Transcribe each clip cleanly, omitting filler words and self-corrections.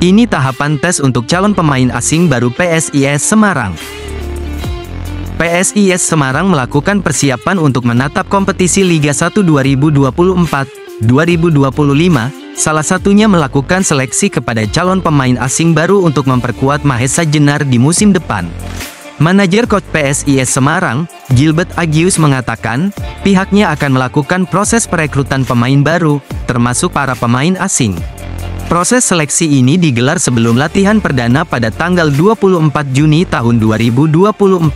Ini tahapan tes untuk calon pemain asing baru PSIS Semarang. PSIS Semarang melakukan persiapan untuk menatap kompetisi Liga 1 2024-2025, salah satunya melakukan seleksi kepada calon pemain asing baru untuk memperkuat Mahesa Jenar di musim depan. Manajer coach PSIS Semarang, Gilbert Agius mengatakan, pihaknya akan melakukan proses perekrutan pemain baru, termasuk para pemain asing. Proses seleksi ini digelar sebelum latihan perdana pada tanggal 24 Juni tahun 2024.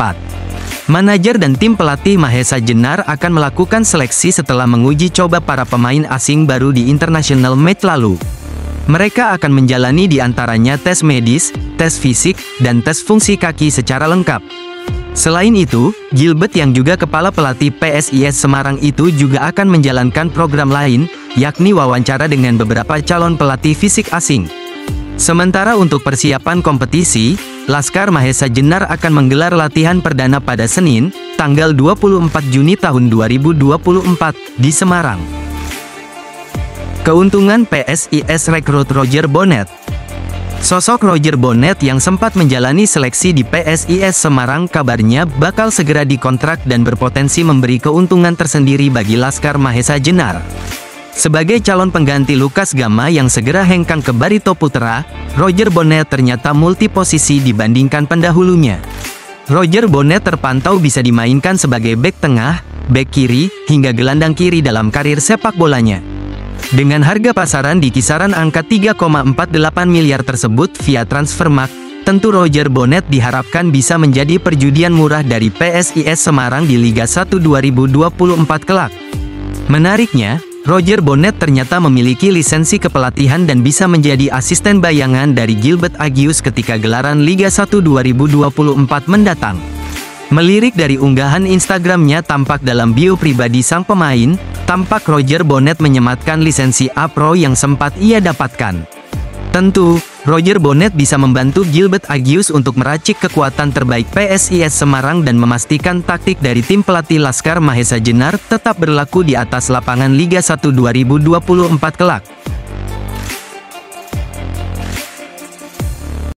Manajer dan tim pelatih Mahesa Jenar akan melakukan seleksi setelah menguji coba para pemain asing baru di international match lalu. Mereka akan menjalani diantaranya tes medis, tes fisik, dan tes fungsi kaki secara lengkap. Selain itu, Gilbert yang juga kepala pelatih PSIS Semarang itu juga akan menjalankan program lain, yakni wawancara dengan beberapa calon pelatih fisik asing. Sementara untuk persiapan kompetisi, Laskar Mahesa Jenar akan menggelar latihan perdana pada Senin, tanggal 24 Juni tahun 2024, di Semarang. Keuntungan PSIS rekrut Roger Bonnet. Sosok Roger Bonnet yang sempat menjalani seleksi di PSIS Semarang kabarnya bakal segera dikontrak dan berpotensi memberi keuntungan tersendiri bagi Laskar Mahesa Jenar. Sebagai calon pengganti Lukas Gama yang segera hengkang ke Barito Putra, Roger Bonnet ternyata multiposisi dibandingkan pendahulunya. Roger Bonnet terpantau bisa dimainkan sebagai bek tengah, bek kiri, hingga gelandang kiri dalam karir sepak bolanya. Dengan harga pasaran di kisaran angka 3,48 miliar tersebut via Transfermarkt, tentu Roger Bonnet diharapkan bisa menjadi perjudian murah dari PSIS Semarang di Liga 1 2024 kelak. Menariknya, Roger Bonnet ternyata memiliki lisensi kepelatihan dan bisa menjadi asisten bayangan dari Gilbert Agius ketika gelaran Liga 1 2024 mendatang. Melirik dari unggahan Instagramnya tampak dalam bio pribadi sang pemain, tampak Roger Bonnet menyematkan lisensi A-Pro yang sempat ia dapatkan. Tentu, Roger Bonnet bisa membantu Gilbert Agius untuk meracik kekuatan terbaik PSIS Semarang dan memastikan taktik dari tim pelatih Laskar Mahesa Jenar tetap berlaku di atas lapangan Liga 1 2024 kelak.